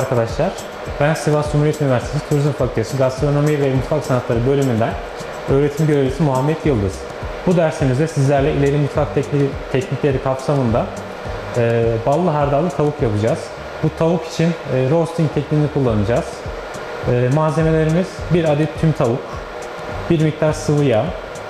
arkadaşlar. Ben Sivas Cumhuriyet Üniversitesi Turizm Fakültesi Gastronomi ve Mutfak Sanatları bölümünden öğretim görevlisi Muhammed Yıldız. Bu dersimizde sizlerle ileri mutfak teknikleri kapsamında ballı hardallı tavuk yapacağız. Bu tavuk için roasting tekniğini kullanacağız. Malzemelerimiz 1 adet tüm tavuk, 1 miktar sıvı yağ,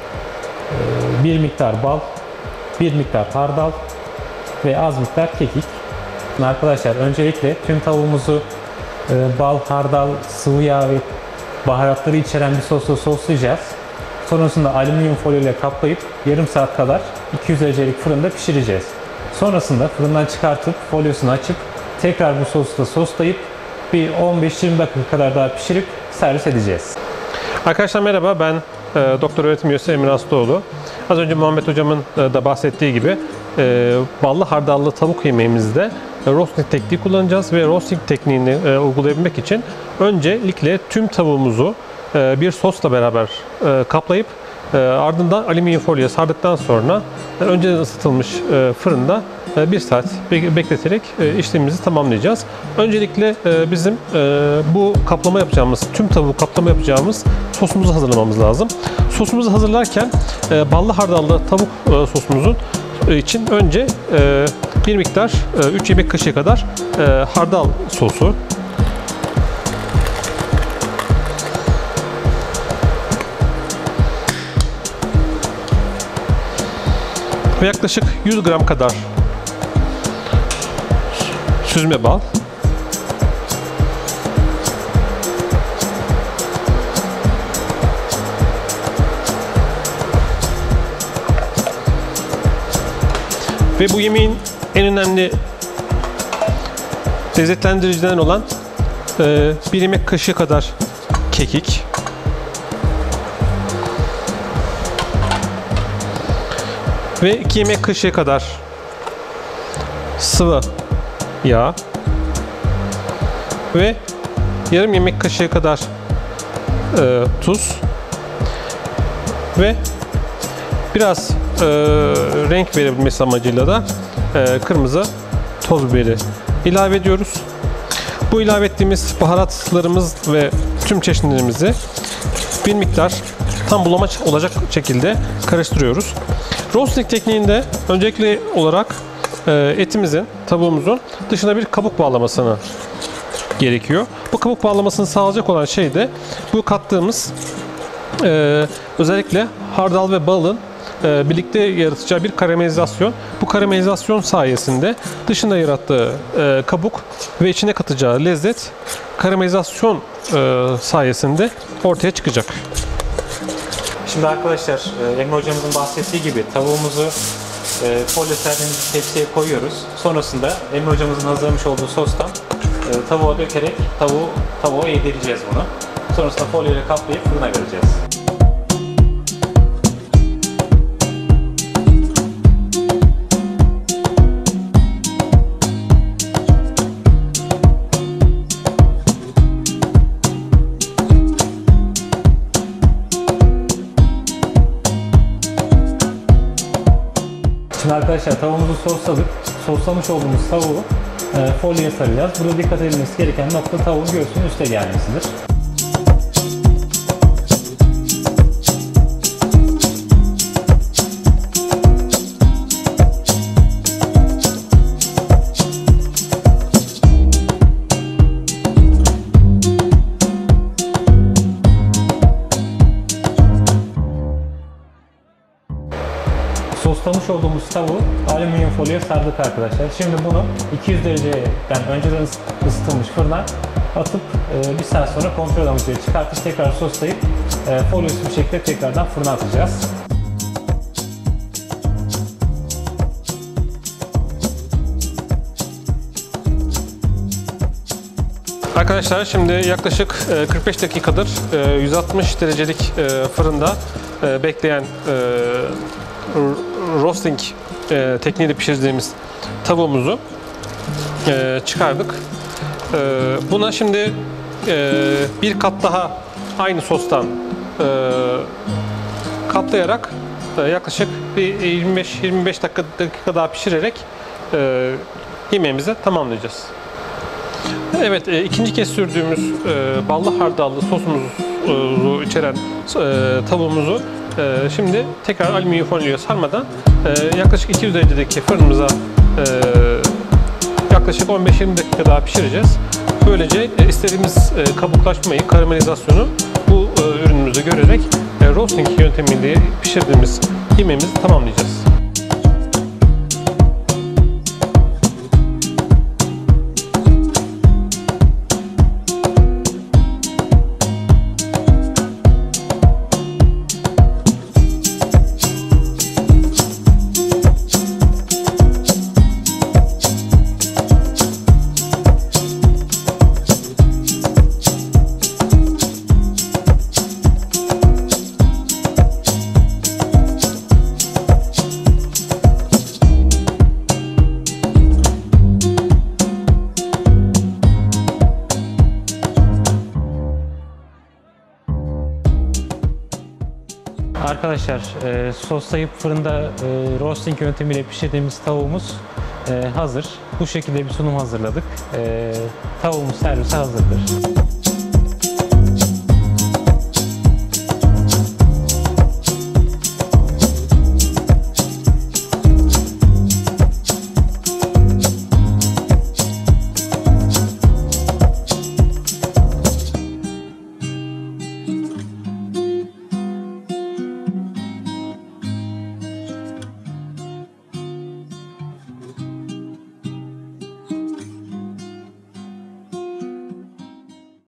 1 miktar bal, 1 miktar hardal ve az miktar kekik. Arkadaşlar öncelikle tüm tavuğumuzu bal, hardal, sıvı yağ ve baharatları içeren bir sosla soslayacağız. Sonrasında alüminyum folyo ile kaplayıp yarım saat kadar 200 derecelik fırında pişireceğiz. Sonrasında fırından çıkartıp folyosunu açıp tekrar bu sosla soslayıp bir 15-20 dakika kadar daha pişirip servis edeceğiz. Arkadaşlar merhaba, ben Doktor Öğretim Üyesi Emir Aslıoğlu. Az önce Muhammed Hocam'ın da bahsettiği gibi ballı hardallı tavuk yemeğimizde roasting tekniği kullanacağız ve roasting tekniğini uygulayabilmek için öncelikle tüm tavuğumuzu bir sosla beraber kaplayıp ardından alüminyum folyoya sardıktan sonra önceden ısıtılmış fırında 1 saat bekleterek işlemimizi tamamlayacağız. Öncelikle bizim bu kaplama yapacağımız, tüm tavuğu kaplama yapacağımız sosumuzu hazırlamamız lazım. Sosumuzu hazırlarken ballı hardallı tavuk sosumuzun için önce bir miktar 3 yemek kaşığı kadar hardal sosu, ve yaklaşık 100 gram kadar süzme bal, ve bu yemeğin en önemli lezzetlendiricilerinden olan 1 yemek kaşığı kadar kekik, ve 2 yemek kaşığı kadar sıvı yağ ve yarım yemek kaşığı kadar tuz ve biraz renk verebilmesi amacıyla da kırmızı toz biberi ilave ediyoruz. Bu ilave ettiğimiz baharatlarımız ve tüm çeşitlerimizi bir miktar tam bulamaç olacak şekilde karıştırıyoruz. Roasting tekniğinde öncelikli olarak etimizin, tavuğumuzun dışına bir kabuk bağlamasını gerekiyor. Bu kabuk bağlamasını sağlayacak olan şey de bu kattığımız özellikle hardal ve balın birlikte yaratacağı bir karamelizasyon. Bu karamelizasyon sayesinde dışında yarattığı kabuk ve içine katacağı lezzet karamelizasyon sayesinde ortaya çıkacak. Şimdi arkadaşlar Emre hocamızın bahsettiği gibi tavuğumuzu folyo serdiğimiz tepsiye koyuyoruz. Sonrasında Emre hocamızın hazırlamış olduğu sostan tavuğa dökerek tavuğa yedireceğiz bunu. Sonrasında folyo ile kaplayıp fırına vereceğiz. Şimdi arkadaşlar tavuğumuzu sosladık. Soslamış olduğumuz tavuğu folyoya saracağız. Burada dikkat edilmesi gereken nokta tavuğun göğsünün üste gelmesidir. Soslamış olduğumuz tavuğu alüminyum folyoya sardık arkadaşlar. Şimdi bunu 200 dereceden önceden ısıtılmış fırına atıp 1 saat sonra kontrol amacıyla çıkartıp tekrar soslayıp folyosuz bir şekilde tekrardan fırına atacağız. Arkadaşlar şimdi yaklaşık 45 dakikadır 160 derecelik fırında bekleyen roasting tekniğiyle pişirdiğimiz tavuğumuzu çıkardık. Buna şimdi bir kat daha aynı sostan katlayarak yaklaşık bir 25 dakika daha pişirerek yemeğimizi tamamlayacağız. Evet, ikinci kez sürdüğümüz ballı hardallı sosumuzu içeren tavuğumuzu şimdi tekrar alüminyum folyoya sarmadan yaklaşık 200 derecedeki fırınımıza yaklaşık 15-20 dakika daha pişireceğiz. Böylece istediğimiz kabuklaşmayı, karamelizasyonu bu ürünümüzde görerek roasting yöntemiyle pişirdiğimiz yemeğimizi tamamlayacağız. Arkadaşlar, soslayıp fırında roasting yöntemiyle pişirdiğimiz tavuğumuz hazır. Bu şekilde bir sunum hazırladık. Tavuğumuz servise hazırdır.